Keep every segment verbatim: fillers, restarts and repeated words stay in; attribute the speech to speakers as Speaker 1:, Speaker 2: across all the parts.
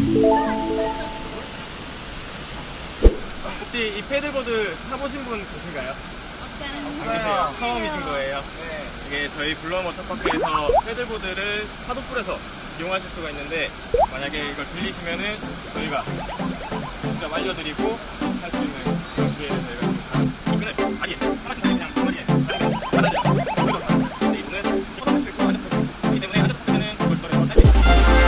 Speaker 1: 혹시 이 패들보드 타보신 분 계신가요? 없어요. 처음이신 거예요? 네. 이게 저희 블루원 워터파크에서 패들보드를 파도풀에서 이용하실 수가 있는데, 만약에 이걸 빌리시면은 저희가 직접 알려드리고 할 수 있는 그런 기회를 저희가 있습니다. 이거는 아니 하나씩 그냥 한 마리에 받아야죠. 근데 이분은 조금 할수 있고 아직 그렇기 때문에 아직 하시면은 그걸 또래서 할수 있습니다.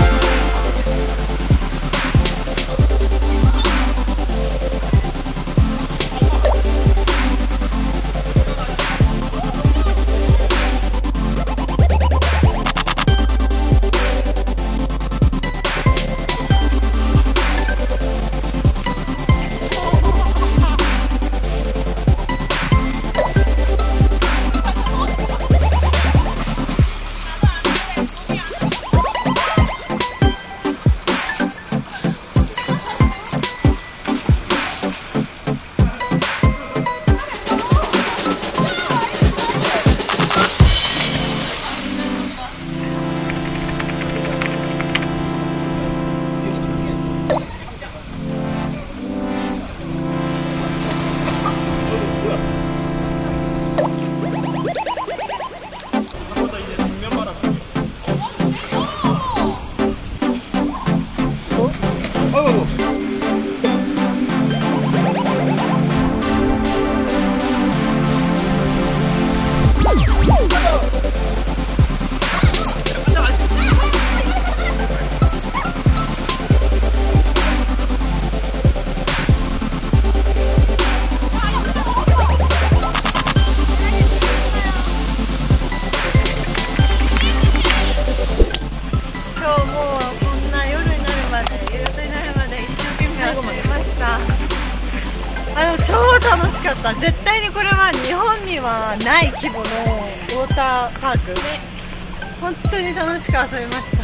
Speaker 2: あの超楽しかった。絶対にこれは日本にはない規模のウォーターパーク、ね、本当に楽しく遊びました。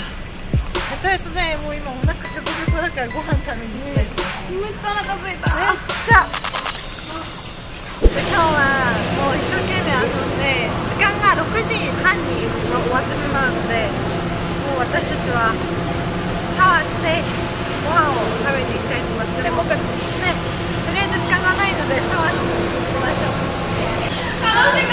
Speaker 2: それとね、もう今お腹ペコペコだからご飯食べに行きたいです。めっちゃお腹空いた。めっちゃで今日はもう一生懸命遊んで、時間がろくじはんに終わってしまうので、もう私たちはシャワーしてご飯を食べに行きたいと思います。でもね、とりあえず時間がないのでシャワーしていきましょう。楽しか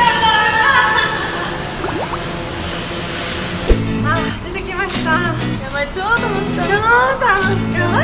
Speaker 2: ったー。あー、出てきました。
Speaker 3: やばい、超楽しかった。
Speaker 2: 超楽しかった。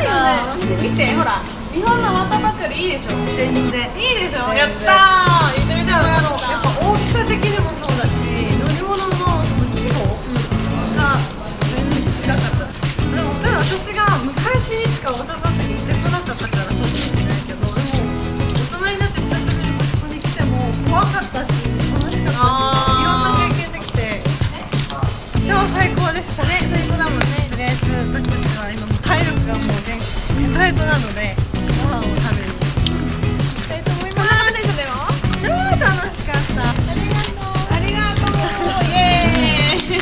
Speaker 3: 見て、ほら、日本のワーターパークよりいいでしょ。
Speaker 2: 全然
Speaker 3: いいでしょ。やったー。行ってみたらよかった。
Speaker 2: やっぱ大きさ的にもそうだし、乗り物のその規模が全然違かった。でもただ私が昔しかワーターパークに行ってこなかったからそうかもしれないけど、でも大人になって久しぶりにここに来ても怖かったし楽しかったし、いろんな経験できて超最高でしたね。
Speaker 3: 最高だもんね。
Speaker 2: とりあえず私たちは今も体力がもう限界なのでご飯を食べに行きたいと思います。超楽しかった。ありがとう。ありがとう。イエーイ。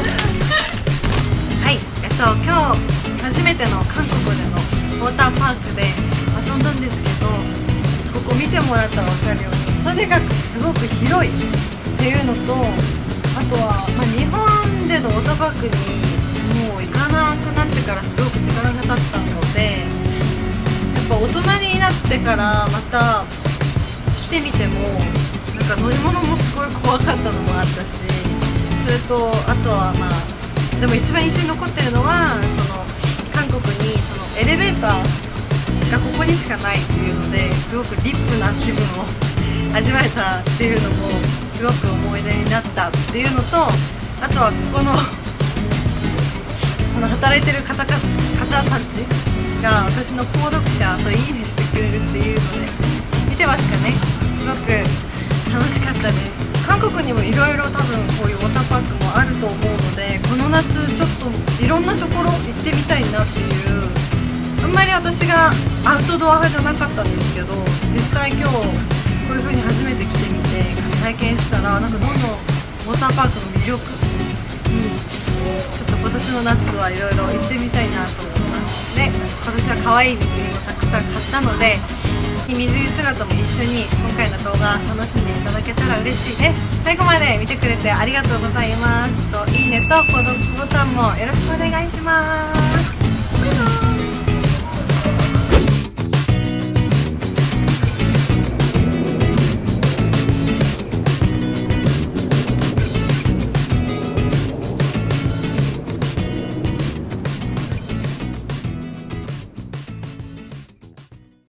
Speaker 2: はい、えっと今日初めての韓国でのウォーターパークで遊んだんですけど、ここ見てもらったら分かるようにとにかくすごく広いっていうのと、あとは、まあ、日本でのウォーターパークにもう行かなくなってからすごく時間が経ったので、やっぱ大人になってからまた来てみてもなんか乗り物もすごい怖かったのもあったし、それとあとはまあでも一番印象に残ってるのは、その韓国にそのエレベーターがここにしかないっていうので、すごくリップな気分を味わえたっていうのもすごく思い出になったっていうのと、あとはここのこの働いてる方か方たちが私の購読者といいねしてくれるっていうので、見てますかね、すごく楽しかったです。韓国にもいろいろ多分こういうウォーターパークもあると思うので、この夏ちょっといろんなところ行ってみたいなっていう、あんまり私がアウトドア派じゃなかったんですけど、実際今日こういう風に初めて来てみて体験したら、なんかどんどんウォーターパークの魅力にちょっと今年の夏はいろいろ行ってみたいなと思います。で、今年は可愛い水着もたくさん買ったので、水着姿も一緒に今回の動画楽しんでいただけたら嬉しいです。最後まで見てくれてありがとうございます。といいねと購読ボタンもよろしくお願いします。